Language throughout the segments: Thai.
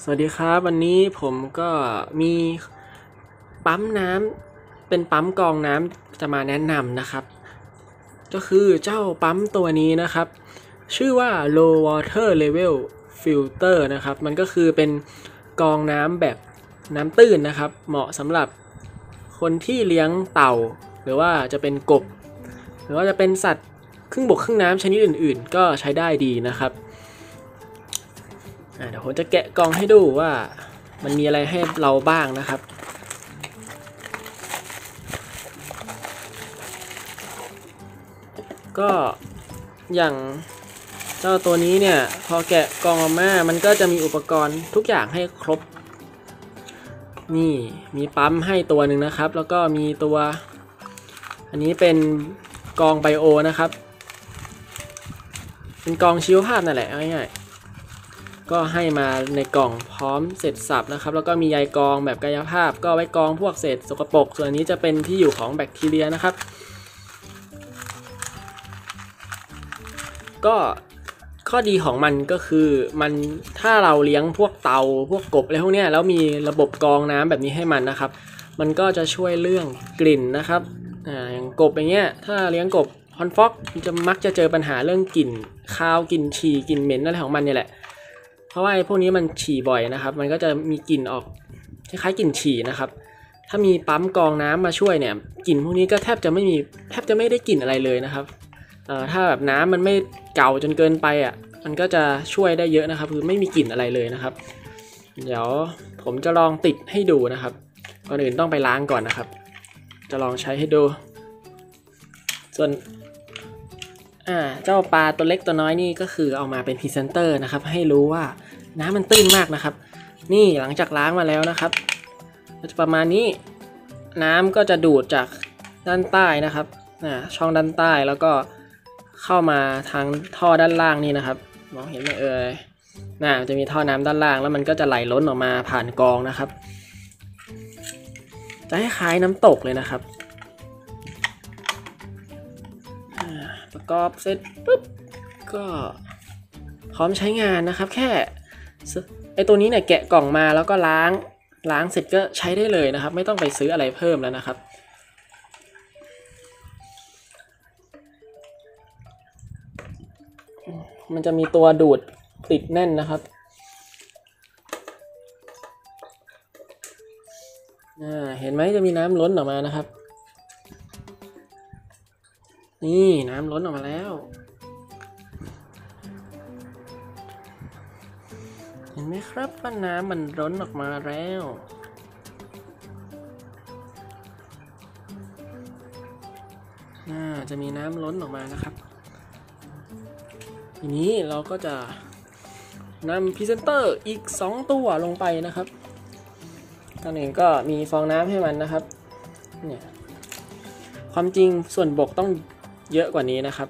สวัสดีครับวันนี้ผมก็มีปั๊มน้ำเป็นปั๊มกรองน้ำจะมาแนะนำนะครับก็คือเจ้าปั๊มตัวนี้นะครับชื่อว่า low water level filter นะครับมันก็คือเป็นกรองน้ำแบบน้ำตื้นนะครับเหมาะสำหรับคนที่เลี้ยงเต่าหรือว่าจะเป็นกบหรือว่าจะเป็นสัตว์ครึ่งบกครึ่งน้ำชนิดอื่นๆก็ใช้ได้ดีนะครับเดี๋ยวผมจะแกะกล่องให้ดูว่ามันมีอะไรให้เราบ้างนะครับก็อย่างเจ้าตัวนี้เนี่ยพอแกะกล่องออกมามันก็จะมีอุปกรณ์ทุกอย่างให้ครบนี่มีปั๊มให้ตัวหนึ่งนะครับแล้วก็มีตัวอันนี้เป็นกรองไบโอนะครับเป็นกรองชีวภาพนั่นแหละง่ายๆก็ให้มาในกล่องพร้อมเสร็จสับนะครับแล้วก็มีใยกรองแบบกายภาพก็ไว้กรองพวกเศษสกปรกส่วนนี้จะเป็นที่อยู่ของแบคทีเรียนะครับก็ข้อดีของมันก็คือมันถ้าเราเลี้ยงพวกเตาพวกกบอะไรพวกนี้แล้วมีระบบกรองน้ำแบบนี้ให้มันนะครับมันก็จะช่วยเรื่องกลิ่นนะครับอย่างกบอย่างเงี้ยถ้าเลี้ยงกบฮอนฟ็อกจะมักจะเจอปัญหาเรื่องกลิ่นคาวกลิ่นฉี่กลิ่นเหม็นอะไรของมันเนี่ยแหละเพราะว่าไอ้พวกนี้มันฉี่บ่อยนะครับมันก็จะมีกลิ่นออกคล้ายๆกลิ่นฉี่นะครับถ้ามีปั๊มกรองน้ำมาช่วยเนี่ยกลิ่นพวกนี้ก็แทบจะไม่ได้กลิ่นอะไรเลยนะครับถ้าแบบน้ำมันไม่เก่าจนเกินไปมันก็จะช่วยได้เยอะนะครับคือไม่มีกลิ่นอะไรเลยนะครับเดี๋ยวผมจะลองติดให้ดูนะครับก่อนอื่นต้องไปล้างก่อนนะครับจะลองใช้ให้ดูส่วนเจ้าปลาตัวเล็กตัวน้อยนี่ก็คือเอามาเป็นพรีเซนเตอร์นะครับให้รู้ว่าน้ำมันตื้นมากนะครับนี่หลังจากล้างมาแล้วนะครับก็จะประมาณนี้น้ำก็จะดูดจากด้านใต้นะครับช่องด้านใต้แล้วก็เข้ามาทางท่อด้านล่างนี่นะครับมองเห็นไหมจะมีท่อน้ำด้านล่างแล้วมันก็จะไหลล้นออกมาผ่านกรองนะครับจะให้คล้ายน้ำตกเลยนะครับประกอบเสร็จปุ๊บก็พร้อมใช้งานนะครับแค่ไอตัวนี้เนี่ยแกะกล่องมาแล้วก็ล้างเสร็จก็ใช้ได้เลยนะครับไม่ต้องไปซื้ออะไรเพิ่มแล้วนะครับมันจะมีตัวดูดติดแน่นนะครับเห็นไหมจะมีน้ำล้นออกมานะครับนี่น้ำล้นออกมาแล้วเห็นไหมครับว่าน้ำมันล้นออกมาแล้วจะมีน้ำล้นออกมานะครับทีนี้เราก็จะนำพรีเซนเตอร์อีก2ตัวลงไปนะครับตอนนี้ก็มีฟองน้ำให้มันนะครับเนี่ยความจริงส่วนบกต้องเยอะกว่านี้นะครับ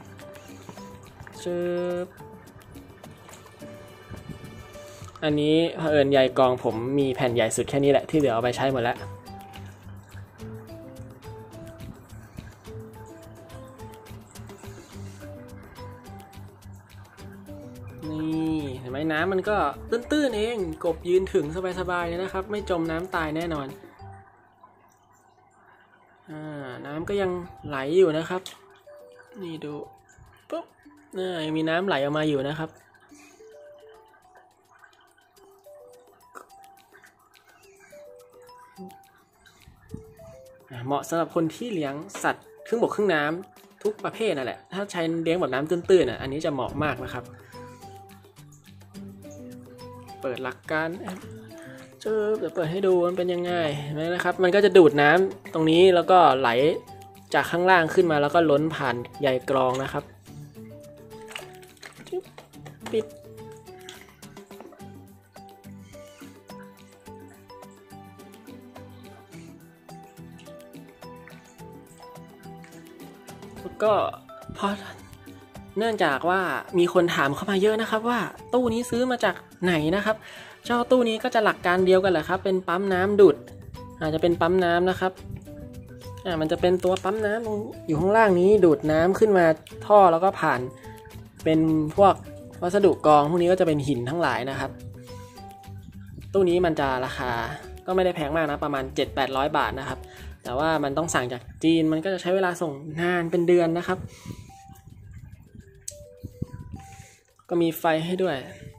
อันนี้เผอิญใยกรองผมมีแผ่นใหญ่สุดแค่นี้แหละที่เหลือเอาไปใช้หมดแล้วนี่เห็นไหมน้ำมันก็ตื้นๆเองกบยืนถึงสบายๆเลยนะครับไม่จมน้ำตายแน่นอนน้ำก็ยังไหลอยู่นะครับนี่ดูปุ๊บยังมีน้ำไหลออกมาอยู่นะครับเหมาะสำหรับคนที่เลี้ยงสัตว์ครึ่งบกครึ่งน้ำทุกประเภทนั่นแหละถ้าใช้เลี้ยงแบบน้ำตื้นๆอันนี้จะเหมาะมากนะครับเปิดหลักการเดี๋ยวเปิดให้ดูมันเป็นยังไงเห็นไหมนะครับมันก็จะดูดน้ำตรงนี้แล้วก็ไหลจากข้างล่างขึ้นมาแล้วก็ล้นผ่านใยกรองนะครับปิดก็พอเนื่องจากว่ามีคนถามเข้ามาเยอะนะครับว่าตู้นี้ซื้อมาจากไหนนะครับเจ้าตู้นี้ก็จะหลักการเดียวกันแหละครับเป็นปั๊มน้ำดูดอาจจะเป็นปั๊มน้ำนะครับมันจะเป็นตัวปั๊มน้ำอยู่ข้างล่างนี้ดูดน้ำขึ้นมาท่อแล้วก็ผ่านเป็นพวกวัสดุกรองพวกนี้ก็จะเป็นหินทั้งหลายนะครับตู้นี้มันจะราคาก็ไม่ได้แพงมากนะประมาณ 700-800 บาทนะครับแต่ว่ามันต้องสั่งจากจีนมันก็จะใช้เวลาส่งนานเป็นเดือนนะครับก็มีไฟให้ด้วย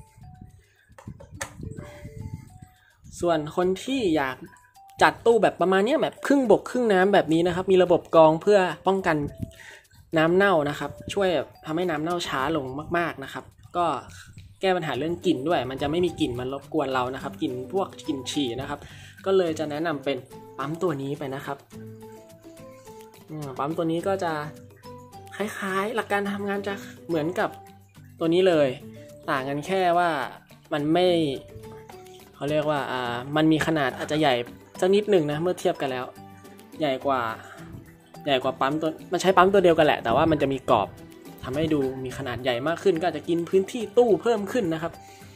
ส่วนคนที่อยากจัดตู้แบบประมาณนี้แบบครึ่งบกครึ่งน้ำแบบนี้นะครับมีระบบกรองเพื่อป้องกันน้ำเน่านะครับช่วยทำให้น้ำเน่าช้าลงมากๆนะครับก็แก้ปัญหาเรื่องกลิ่นด้วยมันจะไม่มีกลิ่นมันรบกวนเรานะครับกลิ่นพวกกลิ่นฉี่นะครับก็เลยจะแนะนำเป็นปั๊มตัวนี้ไปนะครับปั๊มตัวนี้ก็จะคล้ายๆหลักการทำงานจะเหมือนกับตัวนี้เลยต่างกันแค่ว่ามันไม่เขาเรียกว่ามันมีขนาดอาจจะใหญ่สักนิดหนึ่งนะเมื่อเทียบกันแล้วใหญ่กว่าปั๊มตัวมันใช้ปั๊มตัวเดียวกันแหละแต่ว่ามันจะมีกรอบทำให้ดูมีขนาดใหญ่มากขึ้นก็อาจจะกินพื้นที่ตู้เพิ่มขึ้นนะครับ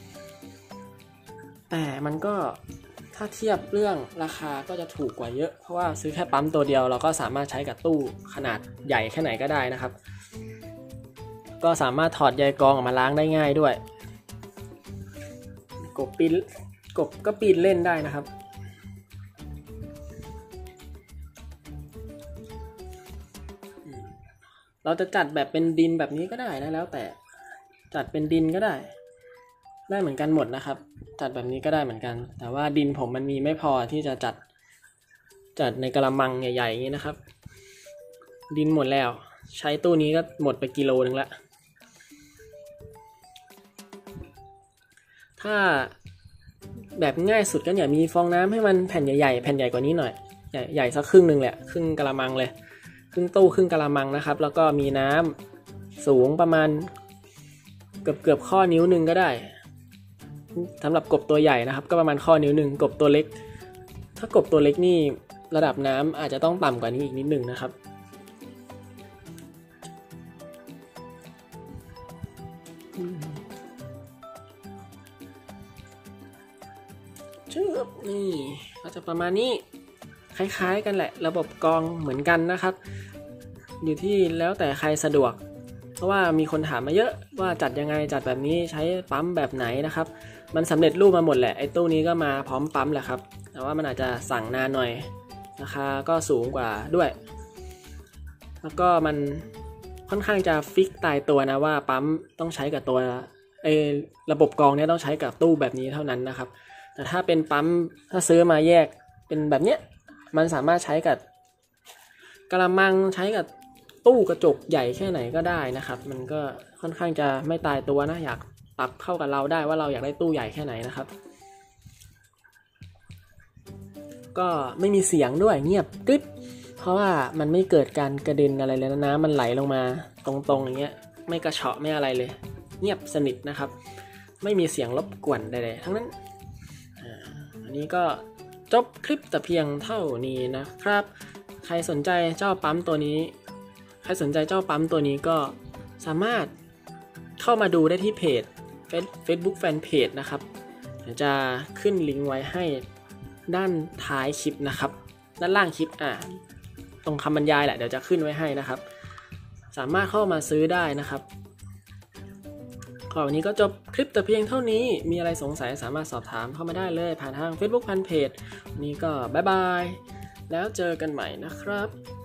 แต่มันก็ถ้าเทียบเรื่องราคาก็จะถูกกว่าเยอะเพราะว่าซื้อแค่ปั๊มตัวเดียวเราก็สามารถใช้กับตู้ขนาดใหญ่แค่ไหนก็ได้นะครับก็สามารถถอดใยกรองออกมาล้างได้ง่ายด้วยกบก็ปีนเล่นได้นะครับเราจะจัดแบบเป็นดินแบบนี้ก็ได้นะแล้วแต่จัดเป็นดินก็ได้เหมือนกันหมดนะครับจัดแบบนี้ก็ได้เหมือนกันแต่ว่าดินผมมันมีไม่พอที่จะจัดในกระมังใหญ่ๆอย่างนี้นะครับดินหมดแล้วใช้ตู้นี้ก็หมดไปกิโลนึงละถ้าแบบง่ายสุดก็อย่ามีฟองน้ำให้มันแผ่นใหญ่ๆแผ่นใหญ่กว่านี้หน่อยใหญ่สักครึ่งนึงแหละครึ่งกระมังเลยครึ่งตู้ครึ่งกระมังนะครับแล้วก็มีน้ำสูงประมาณเกือบข้อนิ้วนึงก็ได้สำหรับกบตัวใหญ่นะครับก็ประมาณข้อนิ้วนึงกบตัวเล็กถ้ากบตัวเล็กนี่ระดับน้ำอาจจะต้องต่ำกว่านี้อีกนิดนึงนะครับนี่ก็จะประมาณนี้คล้ายๆกันแหละระบบกรองเหมือนกันนะครับอยู่ที่แล้วแต่ใครสะดวกเพราะว่ามีคนถามมาเยอะว่าจัดยังไงจัดแบบนี้ใช้ปั๊มแบบไหนนะครับมันสำเร็จรูปมาหมดแหละไอ้ตู้นี้ก็มาพร้อมปั๊มแหละครับแต่ว่ามันอาจจะสั่งนานหน่อยราคาก็สูงกว่าด้วยแล้วก็มันค่อนข้างจะฟิกตายตัวนะว่าปั๊มต้องใช้กับตัวระบบกรองเนี่ยต้องใช้กับตู้แบบนี้เท่านั้นนะครับแต่ถ้าเป็นปั๊มถ้าซื้อมาแยกเป็นแบบเนี้ยมันสามารถใช้กับกระมังใช้กับตู้กระจกใหญ่แค่ไหนก็ได้นะครับมันก็ค่อนข้างจะไม่ตายตัวนะอยากปรับเข้ากับเราได้ว่าเราอยากได้ตู้ใหญ่แค่ไหนนะครับก็ไม่มีเสียงด้วยเงียบกริบเพราะว่ามันไม่เกิดการกระเด็นอะไรเลยนะน้ำมันไหลลงมาตรงๆอย่างเงี้ยไม่กระเฉาะไม่อะไรเลยเงียบสนิทนะครับไม่มีเสียงรบกวนใดๆทั้งนั้นอันนี้ก็จบคลิปแต่เพียงเท่านี้นะครับใครสนใจเจ้าปั๊มตัวนี้ก็สามารถเข้ามาดูได้ที่เพจ Facebook Fanpage นะครับเดี๋ยวจะขึ้นลิงก์ไว้ให้ด้านท้ายคลิปนะครับด้านล่างคลิปตรงคำบรรยายแหละเดี๋ยวจะขึ้นไว้ให้นะครับสามารถเข้ามาซื้อได้นะครับวันนี้ก็จบคลิปแต่เพียงเท่านี้มีอะไรสงสัยสามารถสอบถามเข้ามาได้เลยผ่านทาง Facebook Fanpage วันนี้ก็บ๊ายบายแล้วเจอกันใหม่นะครับ